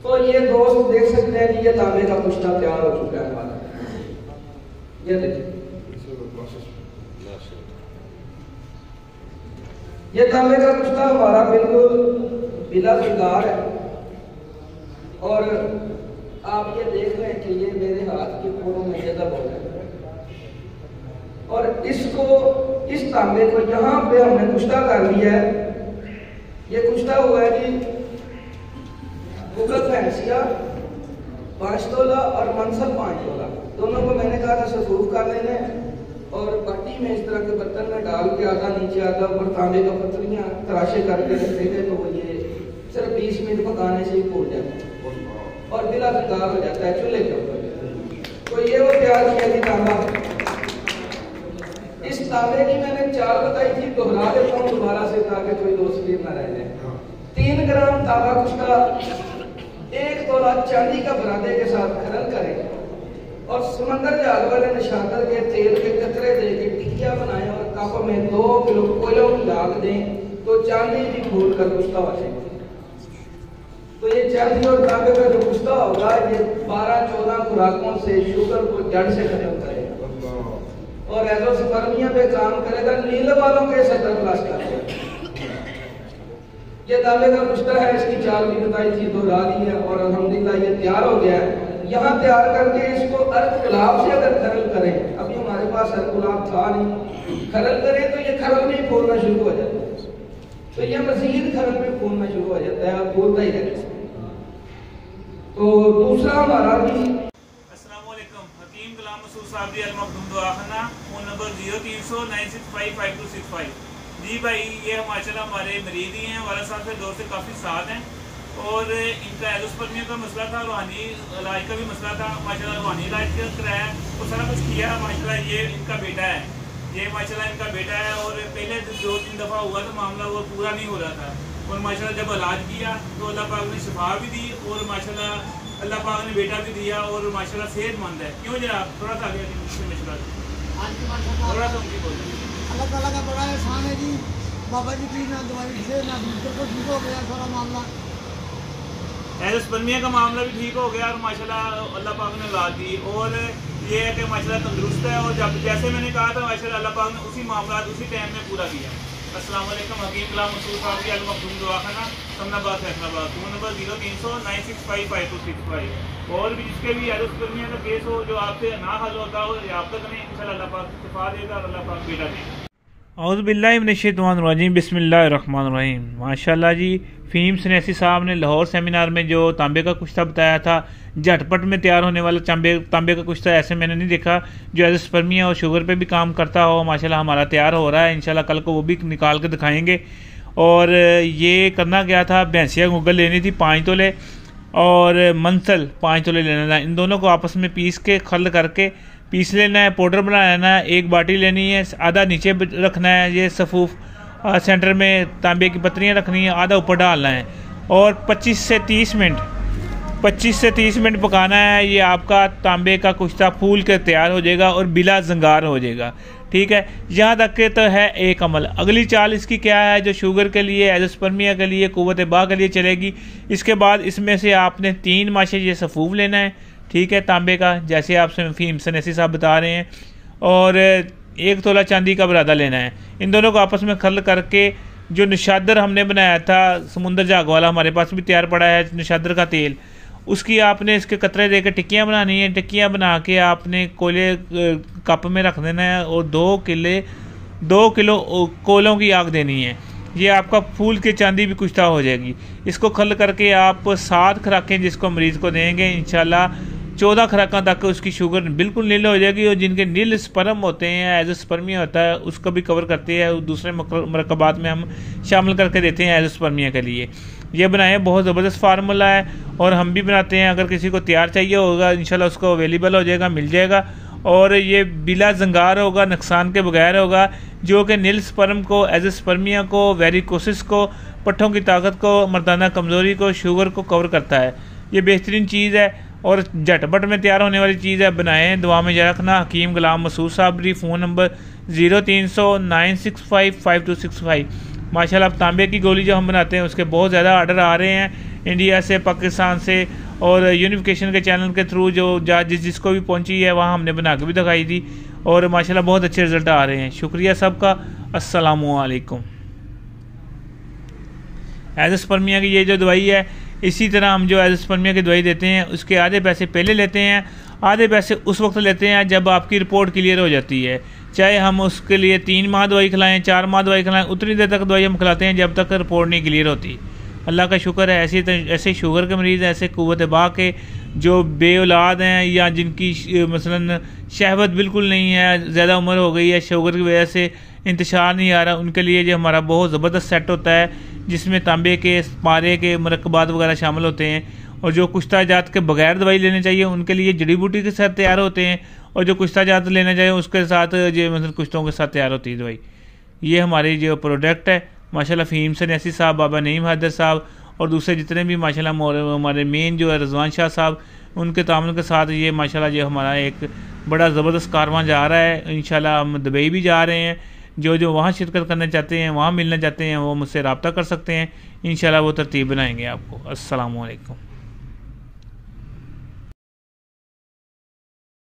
तो ये दोस्त देख सकते हैं कि ये तांबे का कुश्ता तैयार हो चुका है हमारा। ये देखिए, ये तांबे का कुश्ता हमारा बिल्कुल बिला ज़ंगार है। और आप ये देख रहे हैं कि ये मेरे हाथ के कोनों में ये दब हो गया और इसको, इस तांबे को यहाँ पे हमने कुश्ता कर लिया है। ये कुश्ता हुआ है जी मुगल फैंसिया 5 तोला और मंसल 5 तोला, दोनों को मैंने कहा था सफूफ कर लेने और पट्टी में इस तरह के बर्तन में डाल के आधा नीचे आधा ऊपर तांबे का पत्थरियाँ तराशे करके रखेंगे तो वो ये सिर्फ 20 मिनट पकाने से ही फूल जाता है और बिला ज़ंगार हो जाता है चूल्हे के ऊपर। तो ये वो तैयार किया थी तांबा। इस तांबे की मैंने चाल बताई थी, दोहरा देता हूँ दोबारा से ताकि कोई दोस्त भी ना रह जाए। 3 ग्राम तांबा कुश्ता 1 तोला चांदी का बरादे के साथ खरल करें और समंदर जाल वाले नशातर के तेल के कतरे दे के टिकिया बनाए और कप में 2 किलो कोयलों की लाग दें तो चांदी भी फूल कर कुश्ता हो जाएगी। तो ये चांदी और तांबे का जो कुश्ता होगा ये 12-14 खुराकों से शुगर को जड़ से खत्म करेगा और एंडोस्पर्मिया पे काम करेगा, नील वालों के सटर ब्लास्ट करेगा। ये तांबे का कुश्ता है, इसकी चाल भी बताई थी, दोहरा दी है और अल्हम्दुलिल्लाह ये तैयार हो गया है। यहाँ तैयार करके इसको अर्क गुलाब से अगर खरल करें, अभी हमारे पास अर्क गुलाब था नहीं, खरल करें तो ये खरल में फूलना शुरू हो जाता है। तो ये मजीद खरल में फूलना शुरू हो जाता है, फूलता ही रहता है। तो दूसरा हमारा भी हकीम गुलाम मसूद साहब जी अल-मखदूम दुआखाना, फोन नंबर 0309655265। जी भाई, ये माशाल्लाह हमारे मरीज ही हैं, वाला साहब से दौर से काफ़ी साथ हैं और इनका एंडोस्पर्मिया का मसला था, रूहानी इलाज का भी मसला था। माशाल्लाह रूहानी इलाज कराया तो सारा कुछ किया। माशाल्लाह ये इनका बेटा है, ये माशाल्लाह इनका बेटा है और पहले 2-3 दफ़ा हुआ था मामला, वो पूरा नहीं हो रहा था और माशाल्लाह जब इलाज किया तो अल्लाह पाक ने शिफा भी दी और माशाल्लाह अल्लाह पाक ने बेटा भी दिया और माशाल्लाह सेहतमंद है। क्यों जनाब, थोड़ा सा आगे थोड़ा सा उनकी बोल। अल्लाह ताला का बड़ा एहसान है जी, बाबा जी की ना दवाई से ना बिल्कुल ठीक हो गया सारा मामला। एंडोस्पर्मिया का मामला भी ठीक हो गया और माशाल्लाह अल्लाह पाक ने औलाद दी और ये है कि माशाल्लाह तंदुरुस्त है और जब जैसे मैंने कहा था माशाल्लाह अल्लाह पाक ने उसी मामला उसी टाइम में पूरा किया। अस्सलाम वालेकुम, हकीम गुलाम मसूद साहब जी अल-मखदूम दुआखाना, समनाबाद फैसलाबाद, फोन नंबर 0309655265। और भी जिसके भी एंडोस्पर्मिया का केस हो जो आपसे ना हल होता हो या आप तक नहीं, इंशाल्लाह अल्लाह पाक शिफा देगा और अल्लाह पाक बेटा देगा। औज़ु बिल्लाहि मिनश्शैतानिर्रजीम, बिस्मिल्लाहिर्रहमानिर्रहीम। माशाल्लाह जी, फ़हीम सनैसी साहब ने लाहौर सेमिनार में जो तांबे का कुश्ता बताया था, झटपट में तैयार होने वाला तांबे का कुश्ता ऐसे मैंने नहीं देखा जो एंडोस्पर्मिया और शुगर पे भी काम करता हो। माशाल्लाह हमारा तैयार हो रहा है, इंशाल्लाह कल को वो भी निकाल के दिखाएंगे। और ये करना क्या था, भैंसिया गुगल लेनी थी 5 तोले और मंसल 5 तोले लेना था। इन दोनों को आपस में पीस के खल करके पीस लेना है, पाउडर बना लेना है। 1 बाटी लेनी है, आधा नीचे रखना है ये सफूफ, सेंटर में तांबे की पत्रियाँ रखनी है, आधा ऊपर डालना है और 25 से 30 मिनट पकाना है। ये आपका तांबे का कुश्ता फूल के तैयार हो जाएगा और बिला ज़ंगार हो जाएगा। ठीक है, यहाँ तक के तो है एक अमल। अगली चाल इसकी क्या है जो शुगर के लिए, एंडोस्पर्मिया के लिए, कुव्वत बा के लिए चलेगी। इसके बाद इसमें से आपने 3 माशे ये सफूफ लेना है, ठीक है, तांबे का, जैसे आपसे फ़हीम सनैसी साहब बता रहे हैं, और 1 तोला चांदी का बरादा लेना है। इन दोनों को आपस में खल करके जो निशादर हमने बनाया था समुंदर जाग वाला, हमारे पास भी तैयार पड़ा है निशादर का तेल, उसकी आपने इसके कतरे देकर टिक्कियाँ बनानी है। टिक्कियाँ बना के आपने कोयले कप में रख देना है और 2 किलो कोयलों की आग देनी है। ये आपका फूल के चांदी भी कुश्ता हो जाएगी। इसको खल करके आप 7 खुराकें जिसको मरीज़ को देंगे, इंशाल्लाह 14 खुराक तक उसकी शुगर बिल्कुल नील हो जाएगी। और जिनके नील स्पर्म होते हैं, एंडोस्पर्मिया होता है, उसको भी कवर करते हैं। दूसरे मरकबात में हम शामिल करके देते हैं एंडोस्पर्मिया के लिए। ये बनाए, बहुत ज़बरदस्त फार्मूला है और हम भी बनाते हैं। अगर किसी को तैयार चाहिए होगा इंशाल्लाह उसको अवेलेबल हो जाएगा, मिल जाएगा। और ये बिला ज़ंगार होगा, नुकसान के बगैर होगा, जो कि नील स्पर्म को, एंडोस्पर्मिया को, वेरिकोसिस को, पट्ठों की ताकत को, मर्दाना कमज़ोरी को, शुगर को कवर करता है। ये बेहतरीन चीज़ है और झटपट में तैयार होने वाली चीज़ है। बनाएं, दुआ में याद रखना। हकीम गुलाम मसूद साहब, फ़ोन नंबर 0309655265। माशाल्लाह अब तांबे की गोली जो हम बनाते हैं उसके बहुत ज़्यादा आर्डर आ रहे हैं। इंडिया से, पाकिस्तान से, और यूनिफिकेशन के चैनल के थ्रू जो जिसको भी पहुंची है वहाँ हमने बना के भी दिखाई थी, और माशाल्लाह बहुत अच्छे रिज़ल्ट आ रहे हैं। शुक्रिया सबका। अस्सलामु अलैकुम। एज़ोस्पर्मिया की ये जो दवाई है, इसी तरह हम जो एज़ोस्पर्मिया की दवाई देते हैं उसके आधे पैसे पहले लेते हैं, आधे पैसे उस वक्त लेते हैं जब आपकी रिपोर्ट क्लियर हो जाती है। चाहे हम उसके लिए 3 माह दवाई खिलाएं, 4 माह दवाई खिलाएं, उतनी देर तक दवाई हम खिलाते हैं जब तक रिपोर्ट नहीं क्लियर होती। अल्लाह का शुक्र है, ऐसे शुगर के मरीज़, ऐसे कुव्वत बा के जो बे औलाद हैं या जिनकी मसलन शहवत बिल्कुल नहीं है, ज़्यादा उम्र हो गई है, शुगर की वजह से इंतशार नहीं आ रहा, उनके लिए जो हमारा बहुत ज़बरदस्त सेट होता है जिसमें तांबे के, पारे के मरकबात वगैरह शामिल होते हैं। और जो कुश्ता जात के बगैर दवाई लेने चाहिए उनके लिए जड़ी बूटी के साथ तैयार होते हैं, और जो कुश्ता जात लेना चाहिए उसके साथ जो मतलब कुश्तों के साथ तैयार होती है दवाई। ये हमारी जो प्रोडक्ट है माशाल्लाह फ़हीम सन्यासी साहब, बाबा नईम हैदर साहब और दूसरे जितने भी माशाल्लाह हमारे मेन जो है रज़वान शाह साहब, उनके तामुल के साथ ये माशाल्लाह जो हमारा एक बड़ा ज़बरदस्त कारवां जा रहा है। इंशाल्लाह हम दुबई भी जा रहे हैं। जो वहाँ शिरकत करना चाहते हैं, वहाँ मिलना चाहते हैं, वो मुझसे रब्ता कर सकते हैं। इंशाल्लाह वो तरतीब बनाएंगे आपको। अस्सलामु अलैकुम।